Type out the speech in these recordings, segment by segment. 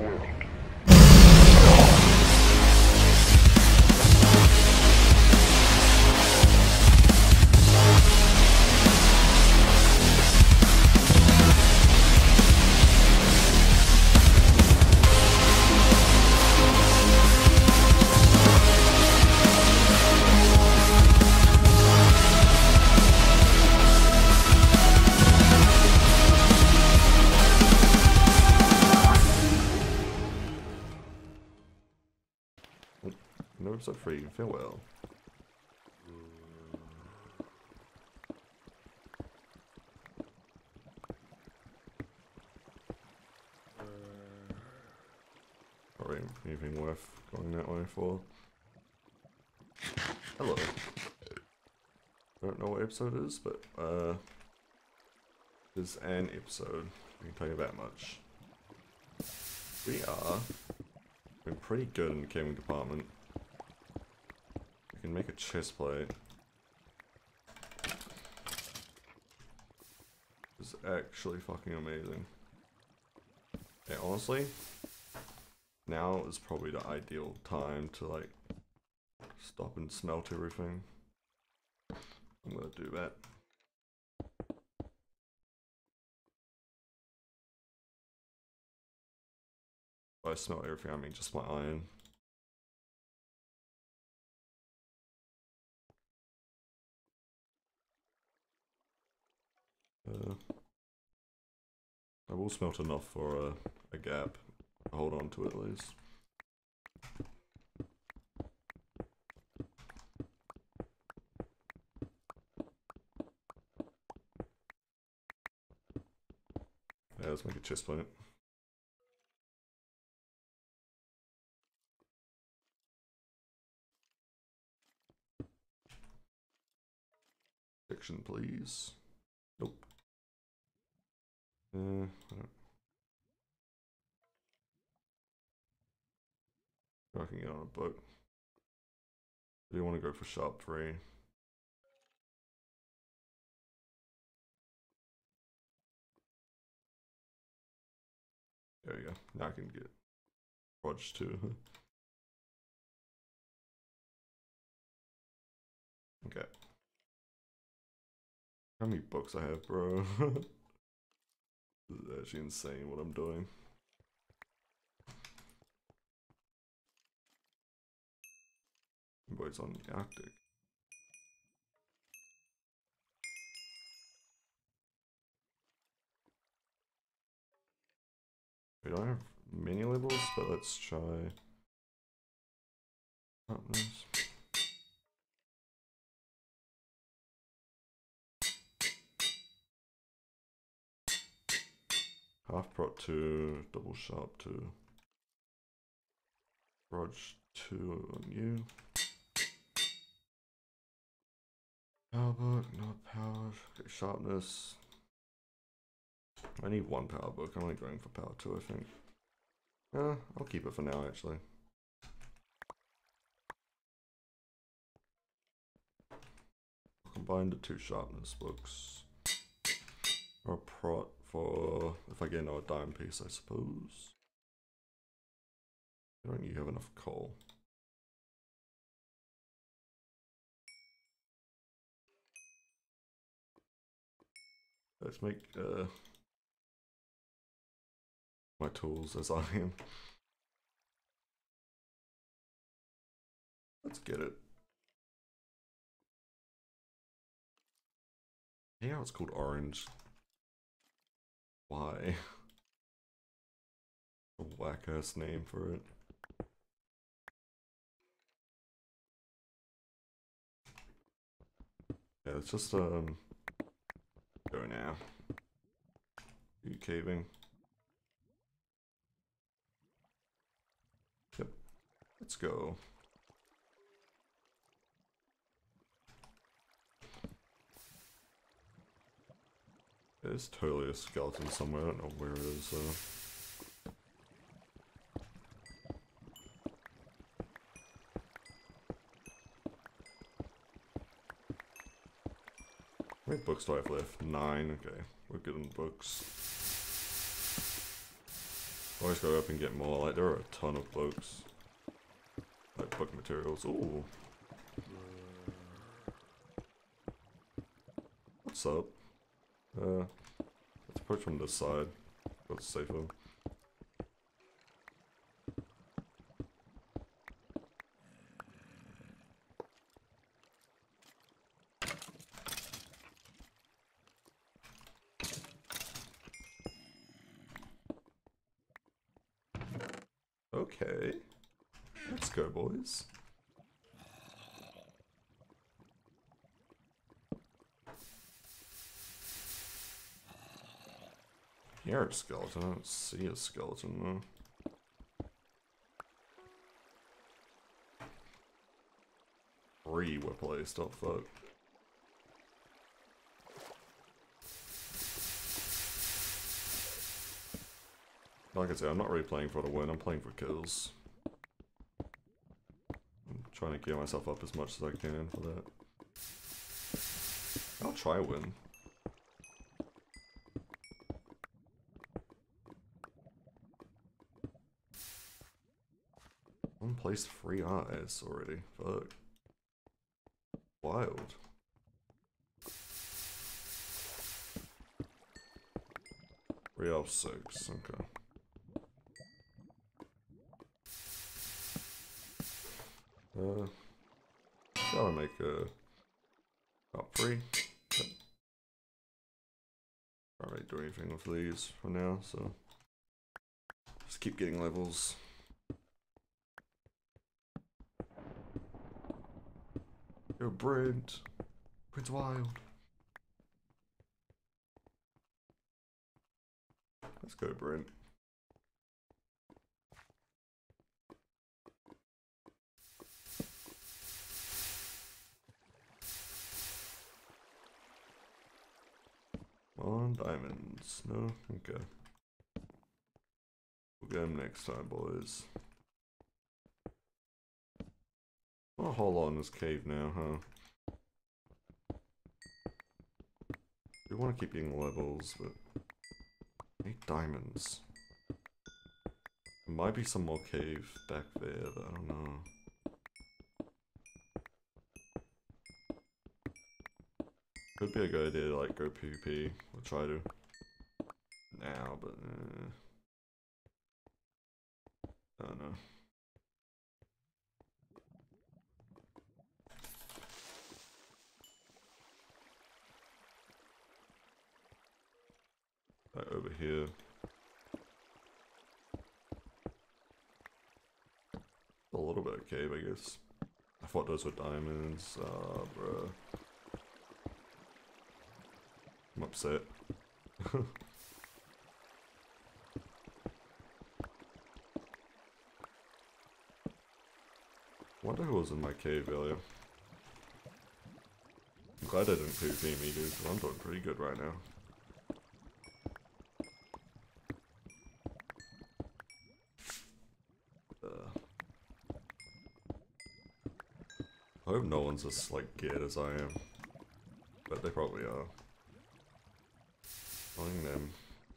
No episode 3, farewell. Probably anything worth going that way for. Hello. I don't know what episode it is, but it's an episode. I can tell you that much. We are doing pretty good in the gaming department. We can make a chest plate. It's actually fucking amazing. Yeah, honestly, now is probably the ideal time to like stop and smelt everything. I'm gonna do that. By smelt everything, I mean just my iron. I will smelt enough for a gap. I'll hold on to it at least. Yeah, let's make a chest plate. Section, please. Nope. I can get on a boat. Do you want to go for sharp 3? There we go. Now I can get Proj 2. Okay. How many books I have, bro? This is actually insane what I'm doing. Boys on the Arctic. We don't have many levels, but let's try. Partners. Half prot 2, double sharp 2. Proj 2 on you. Power book, not powered. Okay, sharpness. I need 1 power book. I'm only going for power 2, I think. I'll keep it for now, actually. I'll combine the 2 sharpness books. Or a prot for if I get another dime piece, I suppose. Don't you have enough coal? Let's make my tools as I am. Let's get it. Yeah, it's called orange. Why? A whack ass name for it. Yeah, it's just go now. Are you caving? Yep. Let's go. There's totally a skeleton somewhere. I don't know where it is though. How many books do I have left? 9. Okay, we're good on books. Always go up and get more. Like, there are a ton of books. Like, book materials. Ooh. What's up? Let's approach from this side. That's safer. Okay. Let's go, boys. Hear a skeleton. I don't see a skeleton though. Three were placed. Oh fuck. Like I said, I'm not really playing for the win. I'm playing for kills. I'm trying to gear myself up as much as I can for that. I'll try win. One placed 3 eyes already. Fuck. Wild. Real 6. Okay. Gotta make a top 3. Yep. Can't really do anything with these for now, so just keep getting levels. Yo, Brent. Brent's wild. Let's go, Brent. On diamonds. No? Okay. We'll get them next time, boys. Oh, hold on this cave now, huh? We want to keep getting levels, but 8 diamonds. There might be some more cave back there, but I don't know. Could be a good idea to like go PvP. We'll try to now, but I don't know. Like over here. A little bit of cave, I guess. I thought those were diamonds. Bruh. I'm upset. Wonder who was in my cave earlier. I'm glad I didn't PvP me, dude, because I'm doing pretty good right now. I hope no one's as like geared as I am, but they probably are. Knowing them.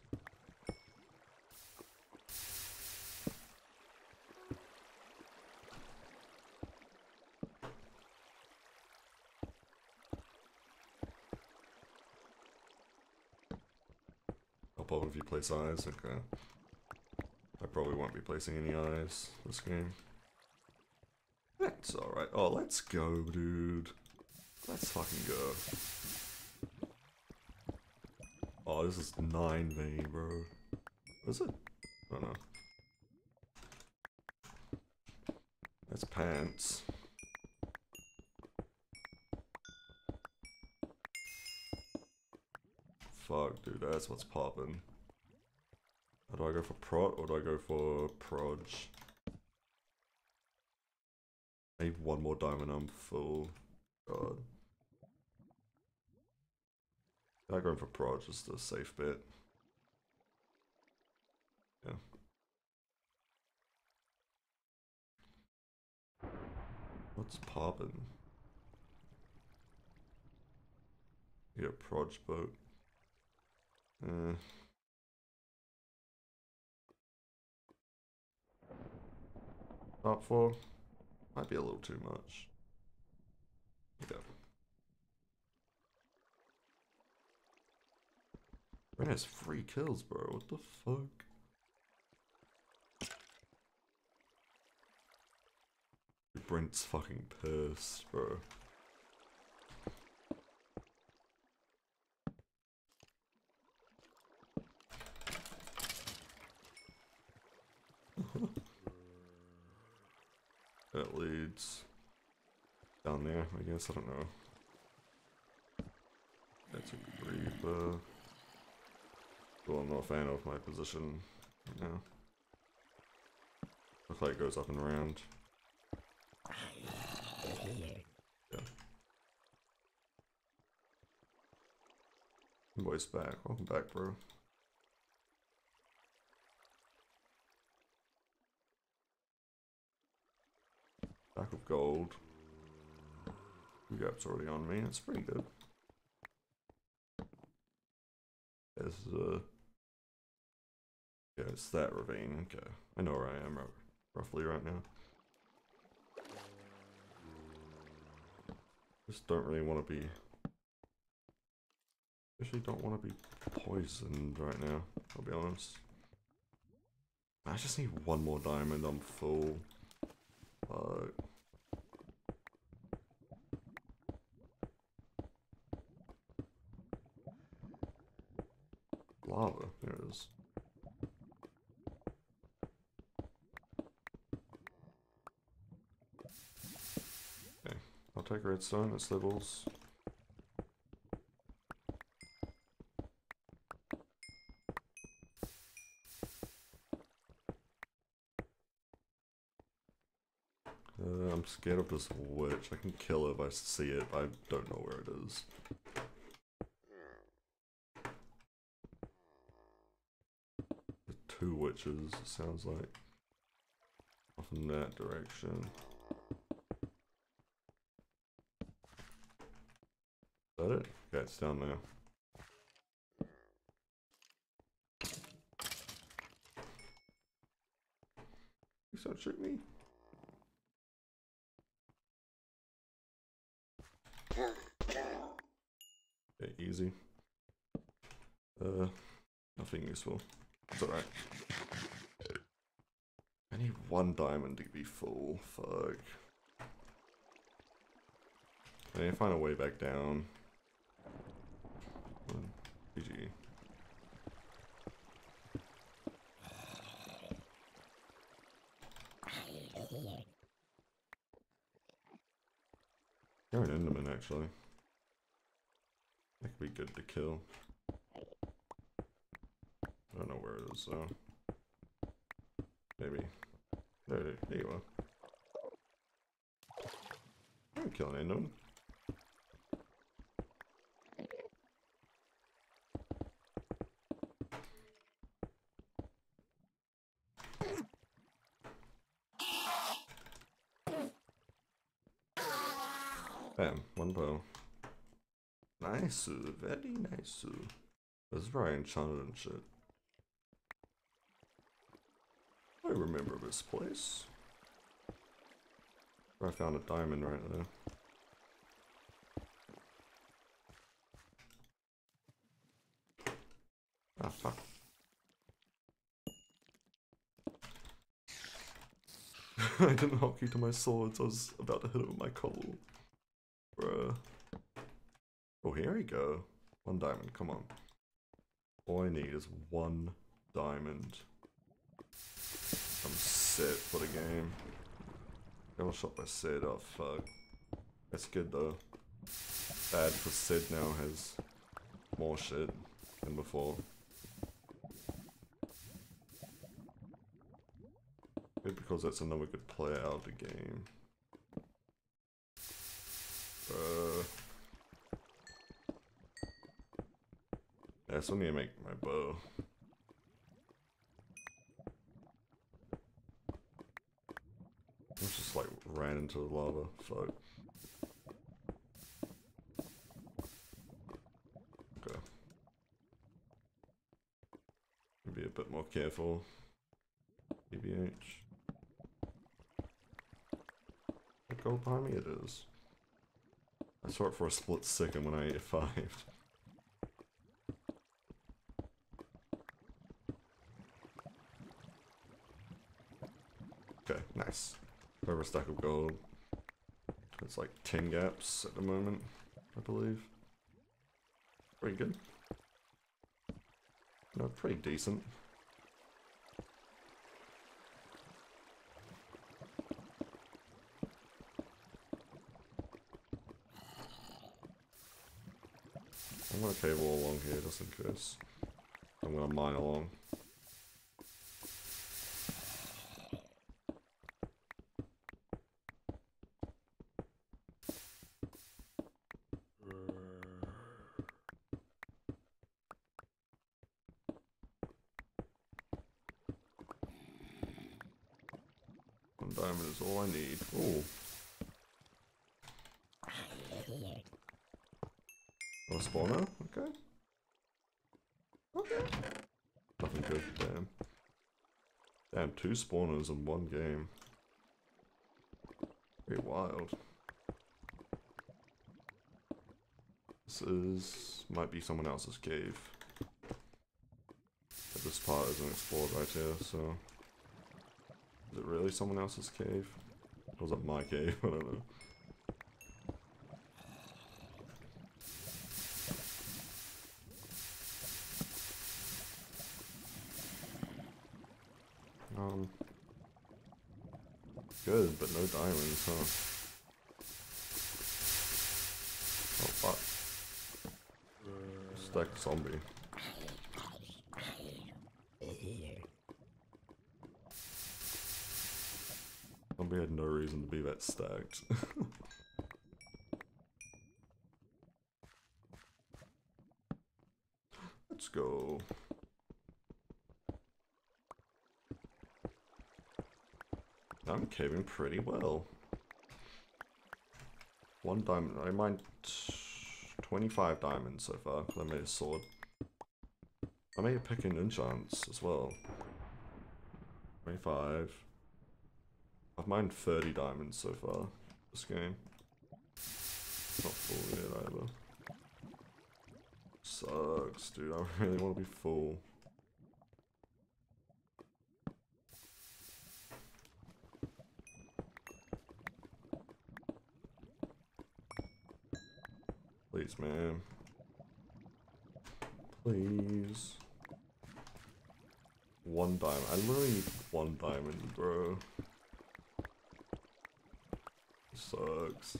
I'll pop if you place eyes. Okay. I probably won't be placing any eyes this game. That's alright. Oh, let's go, dude. Let's fucking go. Oh, this is 9 vein, bro. What is it? I don't know. That's pants. Fuck, dude, that's what's poppin'. Do I go for prot or do I go for proj? I need one more diamond, I'm full. God. I'm going for proj, just a safe bet. Yeah. What's poppin'? Yeah, proj boat. Up for? Might be a little too much. Yeah. Ren has 3 kills, bro. What the fuck? Brent's fucking pissed, bro. That leads down there, I guess. I don't know. That's a Reaper. Well, I'm not a fan of my position right now. Looks like it goes up and around. Yeah. Boy's back. Welcome back, bro. Back of gold. Gap's already on me. That's pretty good. This is yeah, it's that ravine. Okay, I know where I am roughly right now. Just don't really want to be. Actually, don't want to be poisoned right now. I'll be honest. I just need one more diamond. I'm full. Lava. There it is. Okay, I'll take redstone. It's levels. I'm scared of this witch. I can kill it if I see it, but I don't know where it is. There's 2 witches, it sounds like. Off in that direction. Is that it? Yeah, it's down there. Please don't shoot me. Okay, easy. Nothing useful. It's alright. I need 1 diamond to be full. Fuck. I need to find a way back down. GG. You're an Enderman, actually. That could be good to kill. I don't know where it is, though. Maybe. There you are. I'm killing Enderman. Bam, 1 bow. Nice, very nice. This is probably enchanted and shit. I remember this place. I found a diamond right there. Ah, fuck. I didn't hotkey to my sword, so I was about to hit it with my cobble. Bruh. Oh, here we go. 1 diamond, come on. All I need is 1 diamond. I'm set for the game. Got shot by Sid, oh fuck. That's good though. Bad because Sid now has more shit than before. Good because that's another good player out of the game. Yeah, so I need to make my bow. I just like ran into the lava. Fuck. Okay. Be a bit more careful. BBH. gold behind me? It is. I saw it for a split second when I F5'd. Okay, nice. Over a stack of gold. It's like 10 gaps at the moment, I believe. Pretty good. No, pretty decent. I'm gonna cave all along here just in case. I'm gonna mine along. One diamond is all I need. Ooh. Oh, a spawner? Okay. Okay. Nothing good, damn. Damn, 2 spawners in one game. Pretty wild. Might be someone else's cave. But this part isn't explored right here, so... Is it really someone else's cave? Or was it my cave? I don't know. Good, but no diamonds, huh? Oh fuck. Stack zombie. Zombie had no reason to be that stacked. Let's go. I'm caving pretty well. 1 diamond. I mined 25 diamonds so far because I made a sword. I made a pick and enchants as well. 25. I've mined 30 diamonds so far this game. Not full yet either. Sucks, dude. I really want to be full. Please, man. Please. 1 diamond. I literally need 1 diamond, bro. Sucks.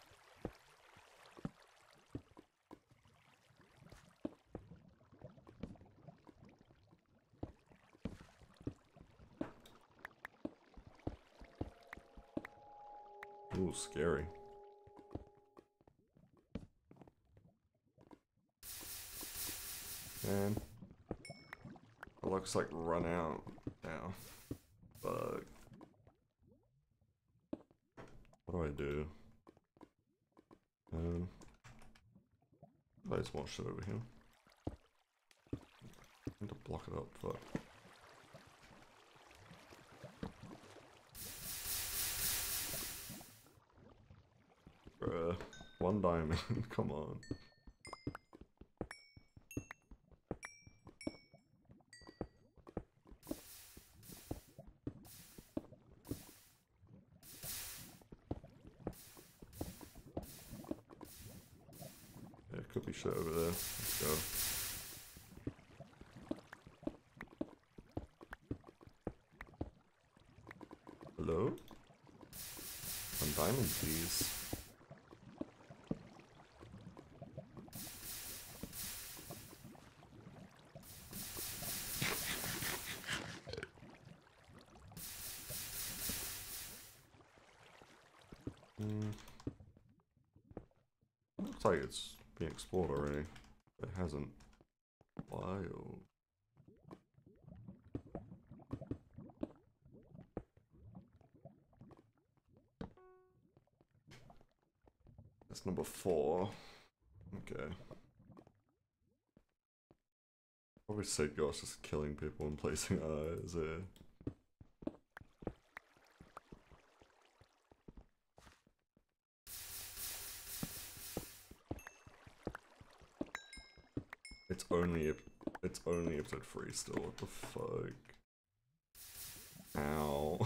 Ooh, scary. Man. It looks like run out now. Fuck. What do I do? There's more shit over here. I need to block it up, fuck. Bruh. 1 diamond, come on. Could be shit over there. Let's go. Hello? 1 diamond, please. Looks like it's being explored already. It hasn't. Wild. That's number 4. Okay. Probably Sid Gosh just killing people and placing eyes there. It's only episode 3 still. What the fuck? Ow.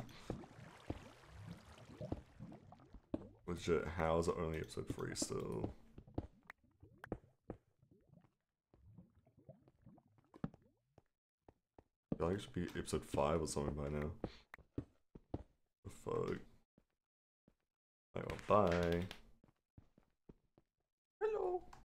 Legit, how is it only episode 3 still? I feel like it should be episode 5 or something by now. The fuck? Alright, well, bye.